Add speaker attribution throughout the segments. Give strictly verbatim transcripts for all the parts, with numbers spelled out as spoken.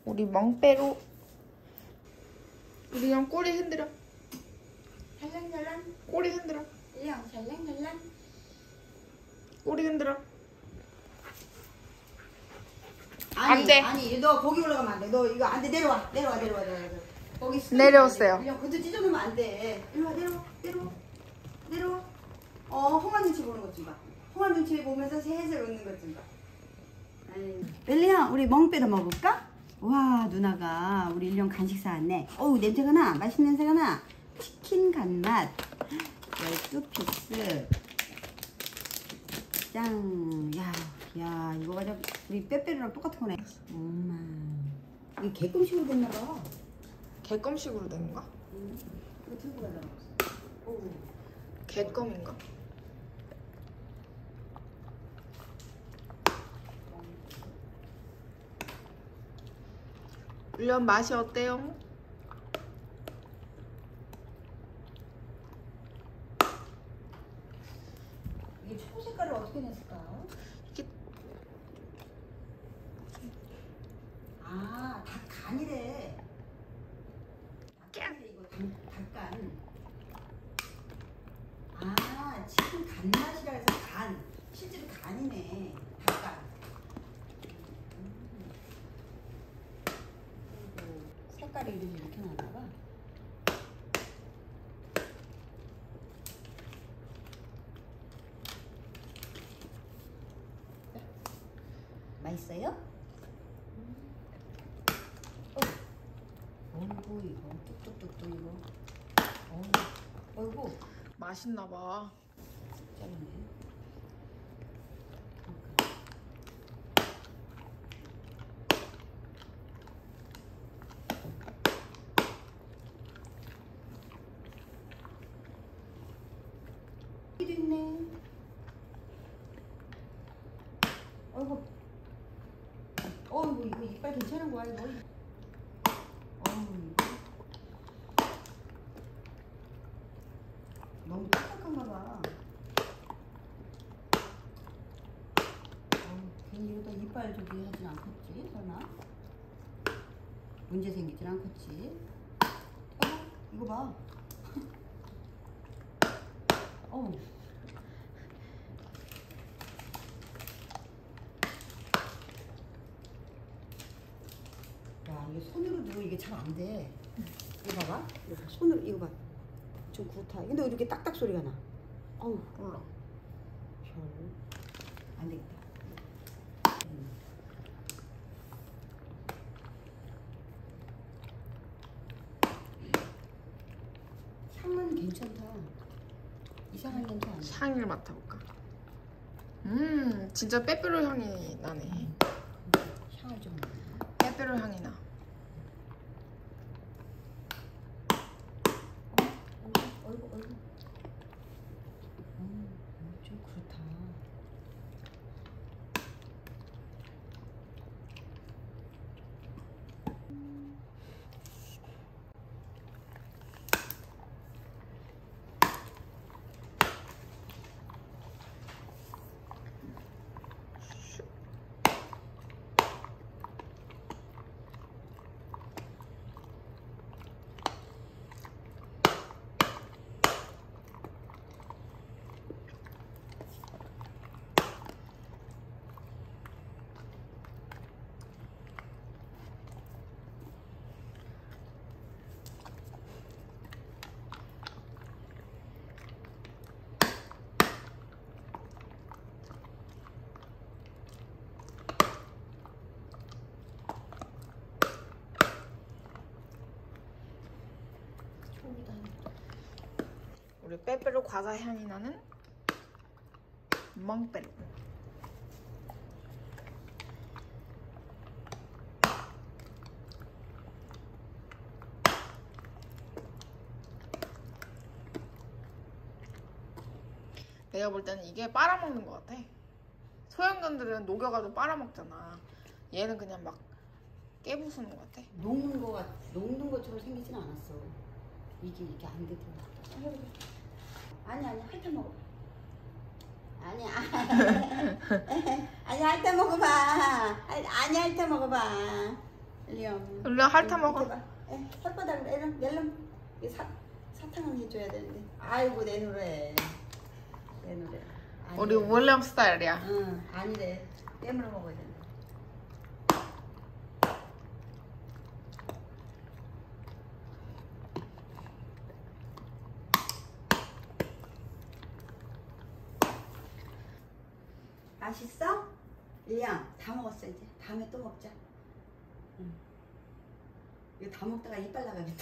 Speaker 1: 우리 멍빼로. 우리 형 꼬리 흔들어.
Speaker 2: 살랑살랑.
Speaker 1: 꼬리 흔들어.
Speaker 2: 형 살랑살랑.
Speaker 1: 꼬리 흔들어.
Speaker 2: 아니,
Speaker 1: 안 돼.
Speaker 2: 아니 너 거기 올라가면 안 돼. 너 이거 안 돼. 내려와. 내려와 내려와 내려와. 거기
Speaker 1: 내려오세요.
Speaker 2: 형 그저 찢어놓으면 안 돼. 일로와 내려와 내려와 내려와. 어 홍한 눈치 보는 것 좀 봐. 홍한 눈치 보면서 슬슬 웃는 것 좀 봐. 벨리야 우리 멍 빼러 먹을까? 와 누나가 우리 일용 간식 사왔네. 어우 냄새가 나. 맛있는 냄새가 나. 치킨 간맛 열두 피스 짱. 야, 야 이거 가지고 우리 빼빼로랑 똑같은 거네. 엄마 이게 개껌식으로 됐나봐.
Speaker 1: 개껌식으로 된 건가?
Speaker 2: 응. 이거 들고 가자. 오.
Speaker 1: 개껌인가? 물론 맛이 어때요?
Speaker 2: 이게 초 색깔을 어떻게 냈을까?
Speaker 1: 이게
Speaker 2: 아, 닭 간이래. 닭간이래 이거 닭, 닭간. 아, 치킨 간 맛이라 해서 간. 실제로 간이네. 닭간. 음. 그리고 색깔이 이렇게 나나봐. 맛있어요? 어. 어이구 이거 뚝뚝뚝뚝 이거. 어이구 어이구
Speaker 1: 맛있나봐.
Speaker 2: 짜리네. 여기도 있네. 어이구 어이구 이거 이빨 괜찮은 거야 이거. 어이구 너무 딱딱한가 봐. 어, 괜히 이러다 이빨 저기 하진 않겠지 설마? 문제 생기진 않겠지? 어? 이거 봐. 어. 야 이게 손으로 누르 이게 잘 안 돼. 이거 봐봐. 이거 봐. 손으로 이거 봐. 좀 그렇다. 근데 왜 이렇게 딱딱 소리가 나? 어우
Speaker 1: 몰라.
Speaker 2: 별. 안 되겠다. 음. 향은 괜찮다. 이상한 냄새 안 나.
Speaker 1: 향을 맡아볼까? 음, 진짜 빼빼로 향이 나네.
Speaker 2: 향을 좀 나.
Speaker 1: 빼빼로 향이 나.
Speaker 2: 어이구 어이구. 음, 좀 그렇다.
Speaker 1: 우리 빼빼로 과자 향이 나는 멍빼로. 내가 볼 때는 이게 빨아먹는 것 같아. 소형견들은 녹여가지고 빨아먹잖아. 얘는 그냥 막 깨부수는 것 같아.
Speaker 2: 녹는 거 같, 녹는 것처럼 생기진 않았어. 이게 이게 안 되더라. 아니 아니 핥아 먹어. 아니 아니 핥아 먹어봐. 아니 핥아 먹어봐. 일리엄.
Speaker 1: 일리엄 핥아 먹어.
Speaker 2: 에, 혓바닥으로 애랑 멜름. 이 사 사탕을 해줘야 되는데. 아이고 내 노래. 내 노래.
Speaker 1: 우리 윌리엄 스타일이야.
Speaker 2: 응, 아니래. 깨물어 먹어야 된다. 맛있어? 일리엄 다 먹었어 이제. 다음에 또 먹자. 응. 이거 다 먹다가 이빨 나가겠다.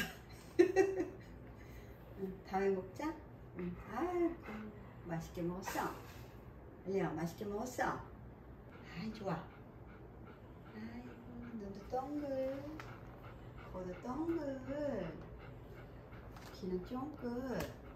Speaker 2: 응, 다음에 먹자. 응. 아유, 맛있게 먹었어. 일리엄 맛있게 먹었어. 아이 좋아. 아이고 눈도 동글, 코도 동글, 귀는 쫑긋.